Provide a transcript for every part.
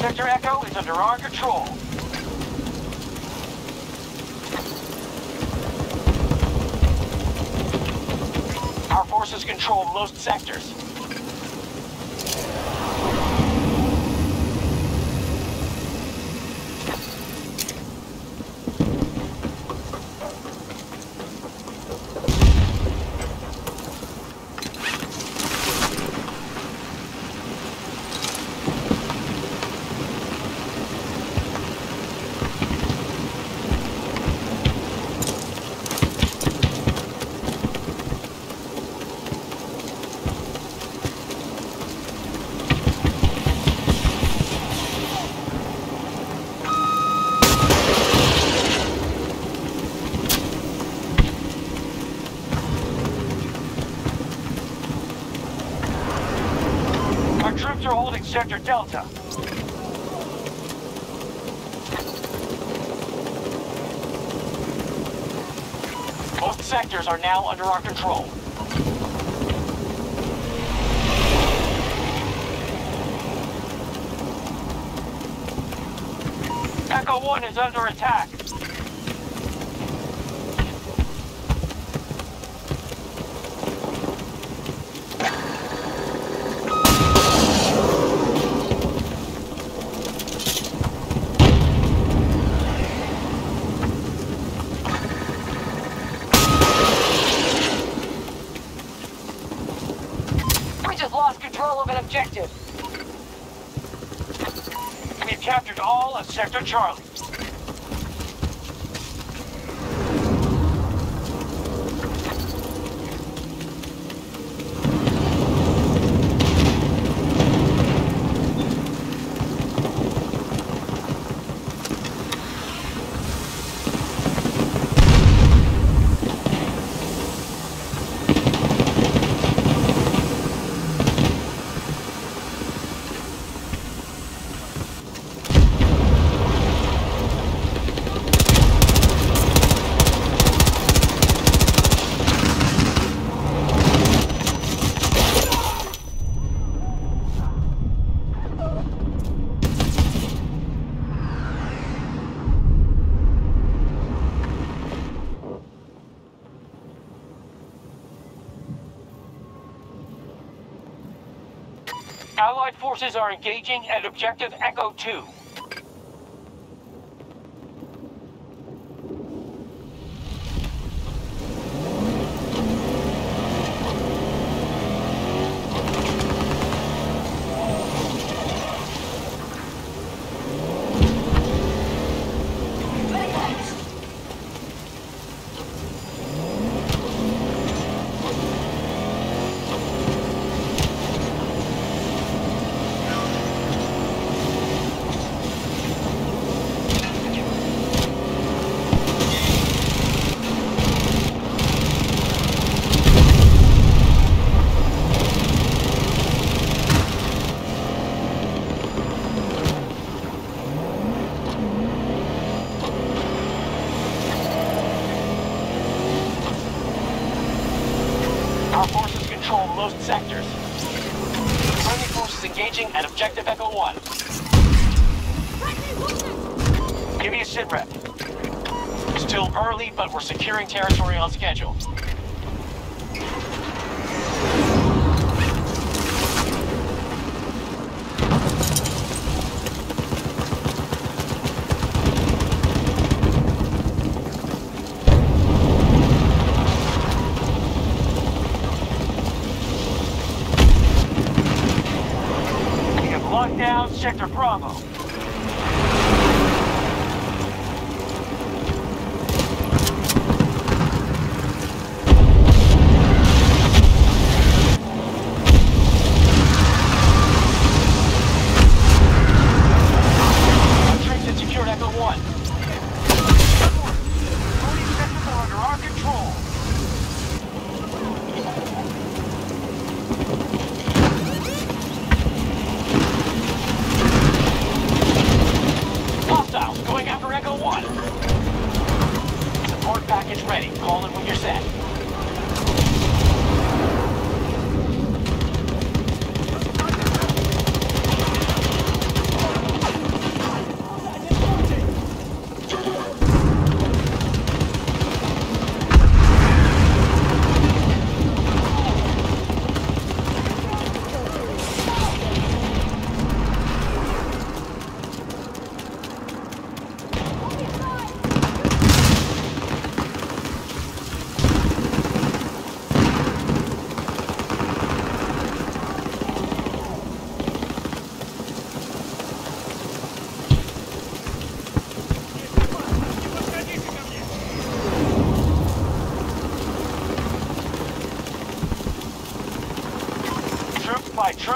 Sector Echo is under our control. Our forces control most sectors. Troops are holding Sector Delta. Most sectors are now under our control. Echo 1 is under attack. Lost control of an objective. We've captured all of Sector Charlie. Allied forces are engaging at Objective Echo 2. Our forces control most sectors. Friendly forces engaging at Objective Echo 1. Give me a sit rep. Still early, but we're securing territory on schedule. Lock down Sector Bravo. Our troops have secured Echo 1. Voting sectors are under our control.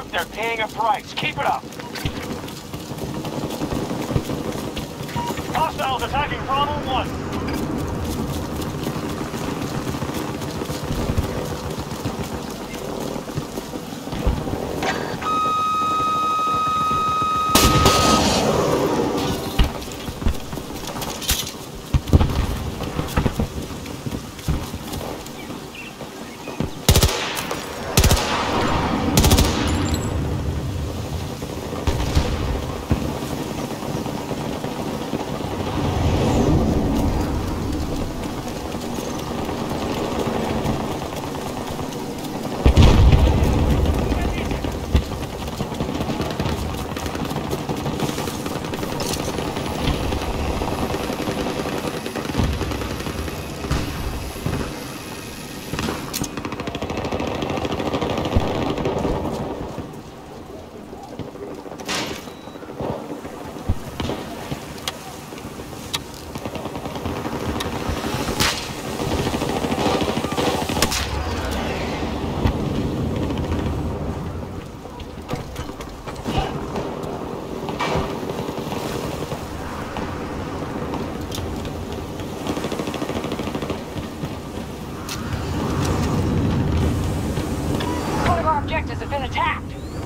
They're paying a price. Keep it up. Hostiles attacking Bravo 1. Objectives have been attacked.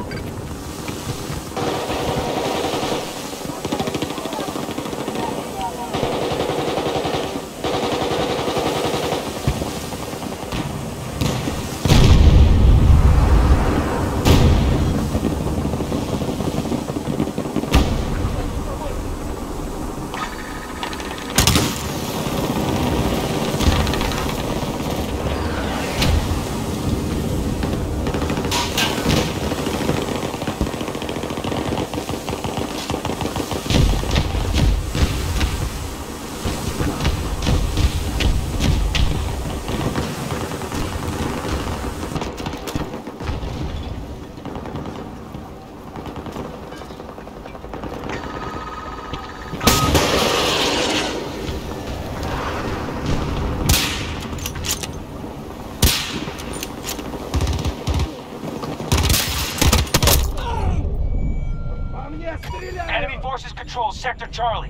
Enemy forces control Sector Charlie.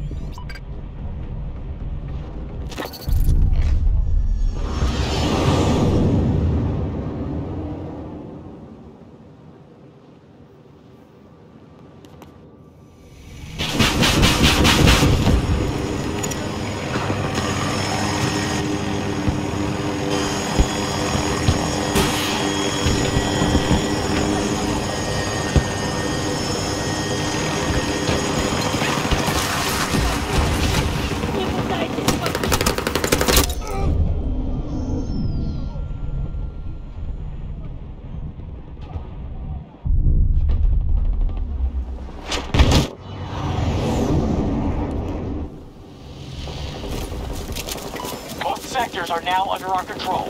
Sectors are now under our control.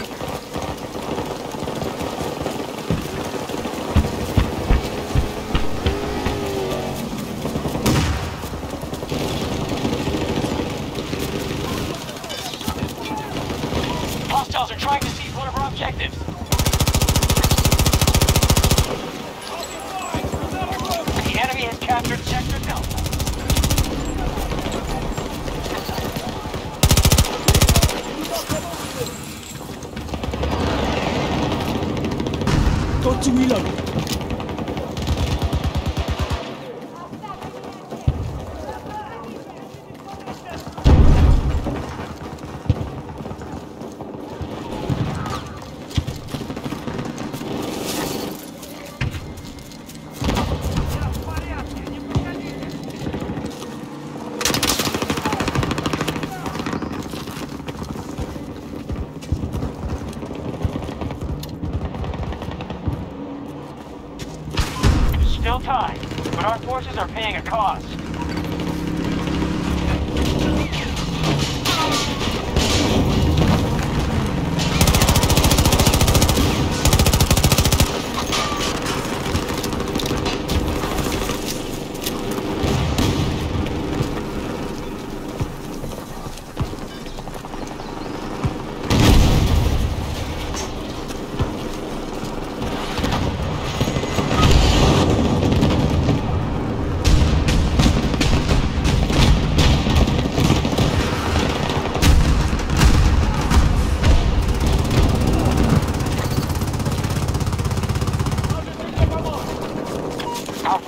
Hostiles are trying to seize one of our objectives. The enemy has captured Sector Delta. Got to reload. Still tied, but our forces are paying a cost.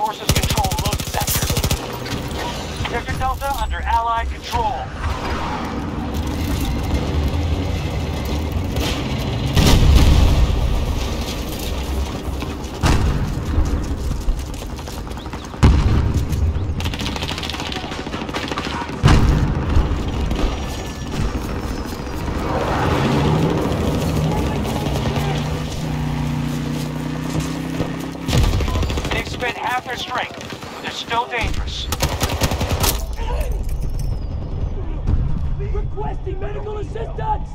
forces control most sectors. Sector Delta under Allied control. They've spent half their strength, but they're still dangerous. Requesting medical assistance!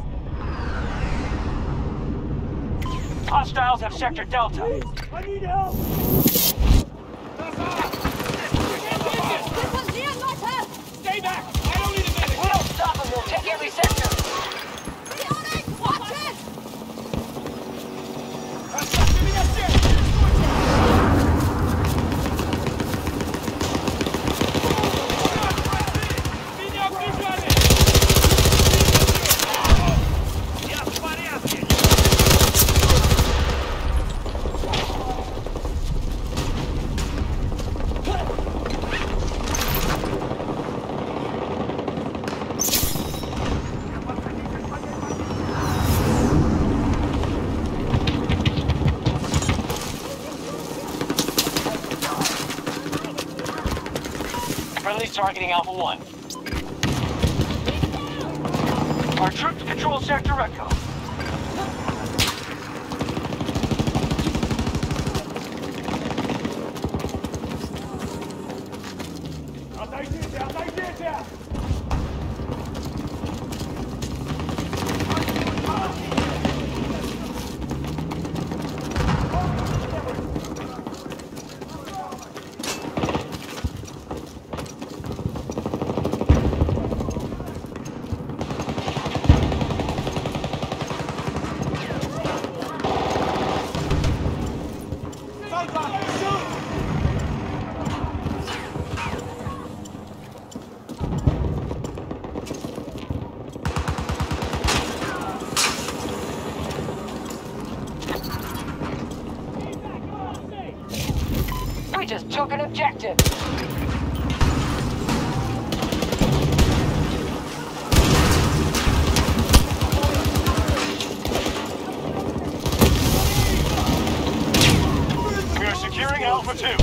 Hostiles have Sector Delta. Please, I need help! Stay back! I don't need a medic! If we don't stop them, they'll take every sector. Friendly's targeting Alpha 1. Our troops control Sector Echo. Отойдите, отойдите! We just took an objective. We are securing Alpha 2.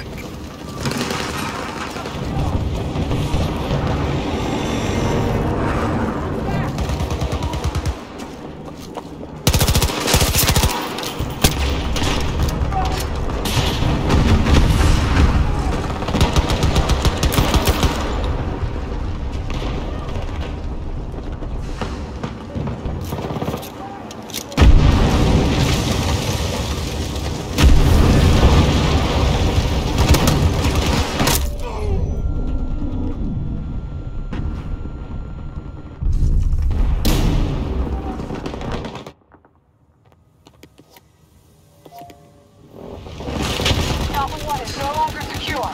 Alpha 1 is no longer secure.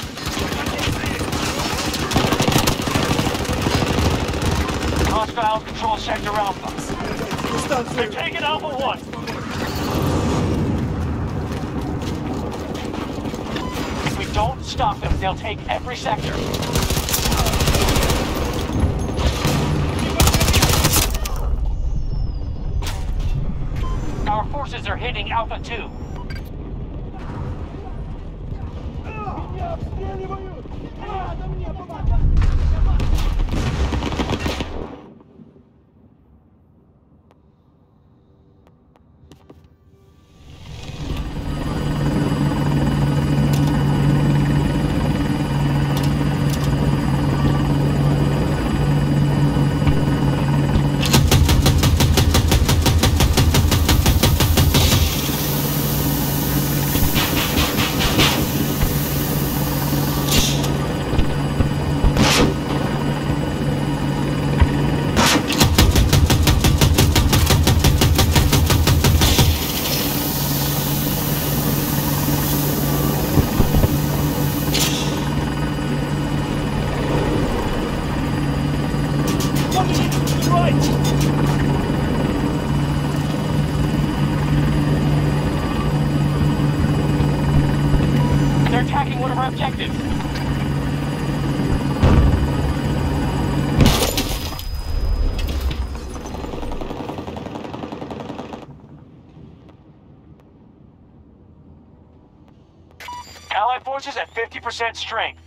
Hostiles control Sector Alpha. They've taken Alpha 1. If we don't stop them, they'll take every sector. Our forces are hitting Alpha 2. They're attacking one of our objectives. Allied forces at 50% strength.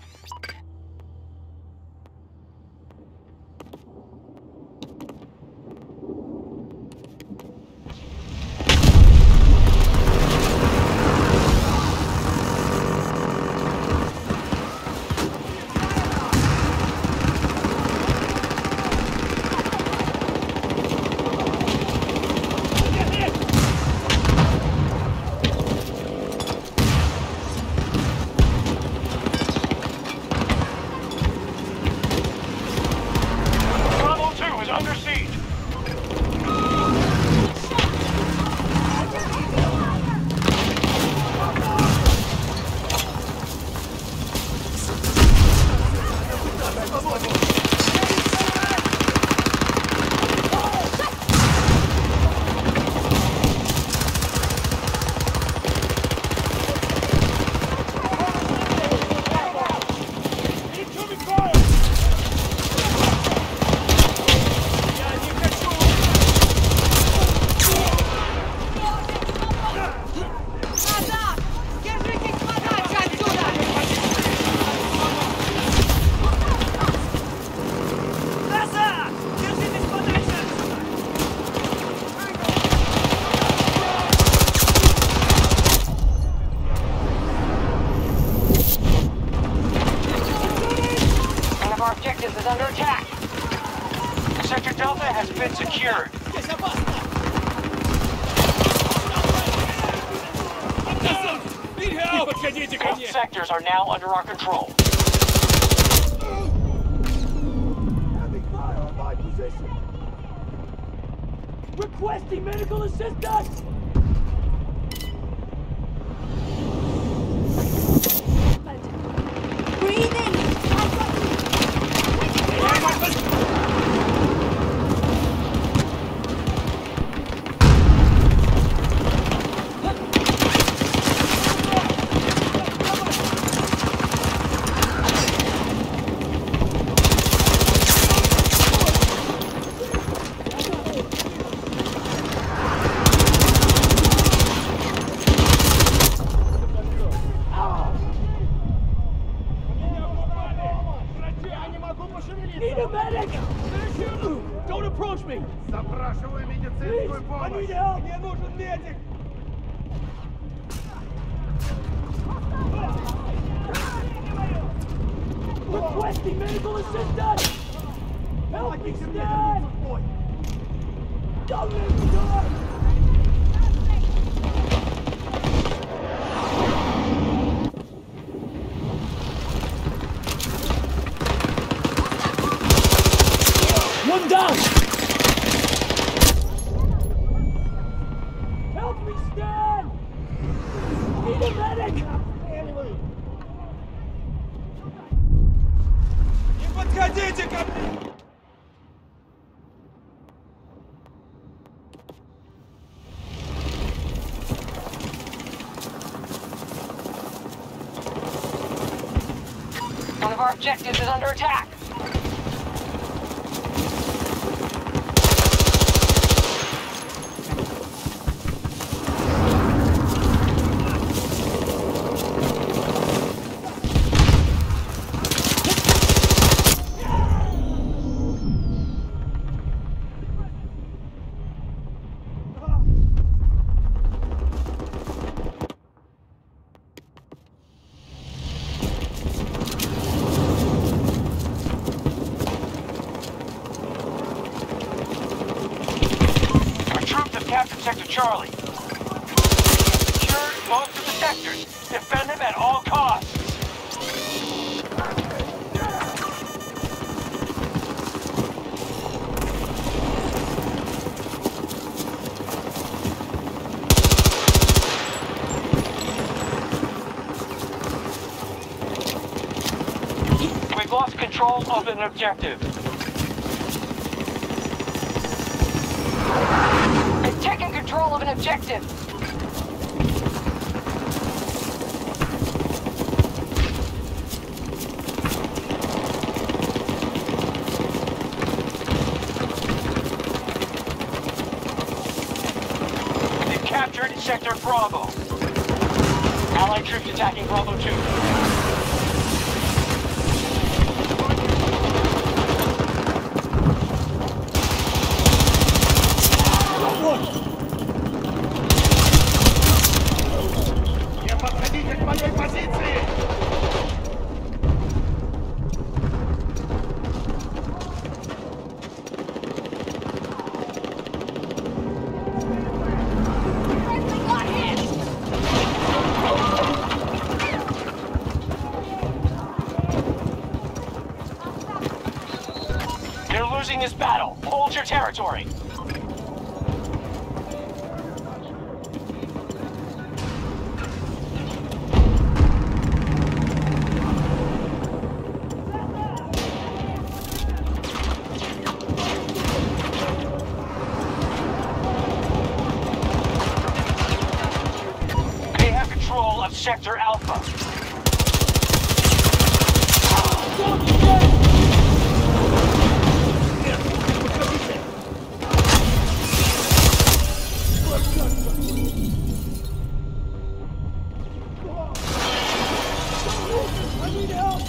Is under attack. Sector Delta has been secured. Need help! Both sectors are now under our control. Having fire on my position. Requesting medical assistance. Breathe in. Need a medic! Don't approach me! Запрашиваю медицинскую I помощь. need help! Мне нужен медик! Requesting medical assistance! Help me stand! Don't let me die! One down! Help me stand! Need a medic! Не подходите ко мне! One of our objectives is under attack. Capture Sector Charlie. Secure most of the sectors. Defend them at all costs. We've lost control of an objective. Taking control of an objective. Sector Bravo. Allied troops attacking Bravo 2. Не подходите к моей позиции! They're losing this battle. Hold your territory. They have control of Sector Alpha. I need help!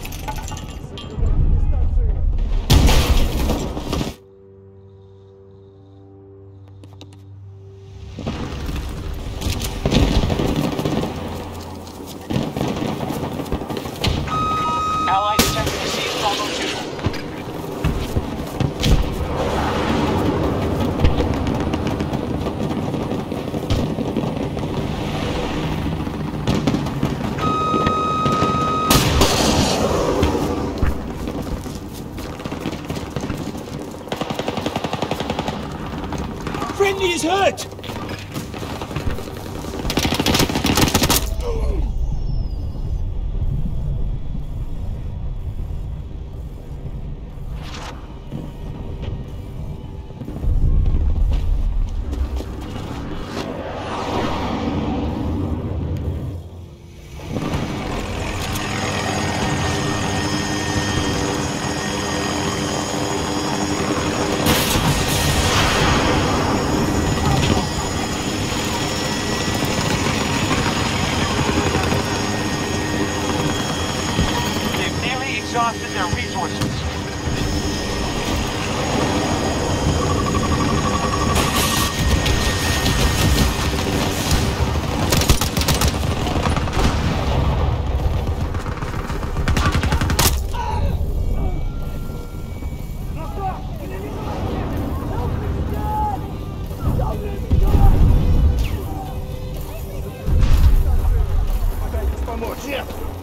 Allies attempting to seize Bravo 2. Friendly is hurt! They've nearly exhausted their resources. Пытайтесь помочь! Нет!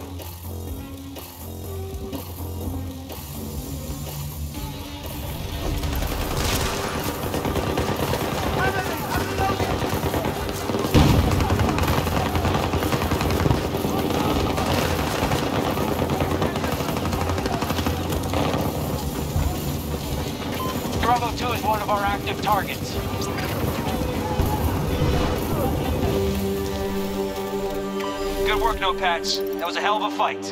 Bravo 2 is one of our active targets. Good work, Notepads. That was a hell of a fight.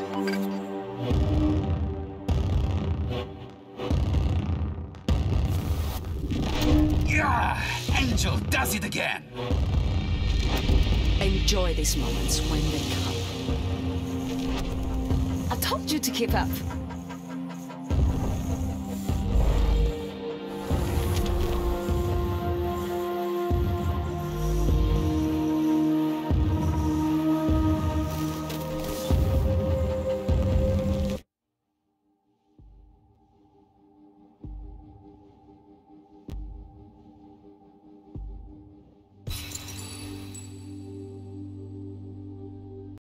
Yeah, Angel does it again. Enjoy these moments when they come. I told you to keep up.